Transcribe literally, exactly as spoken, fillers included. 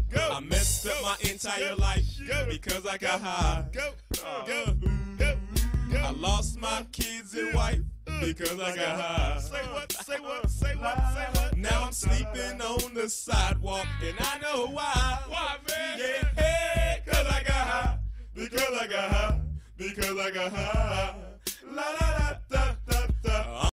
Go. I messed up my entire life because I got high. Go. Go. Go. I lost my kids and wife because I got high. Say what? Say what? Say what? Say what? Now I'm sleeping on the sidewalk and I know why. Why, man? Yeah, hey, cause I got high. Because I got high. Because I got high.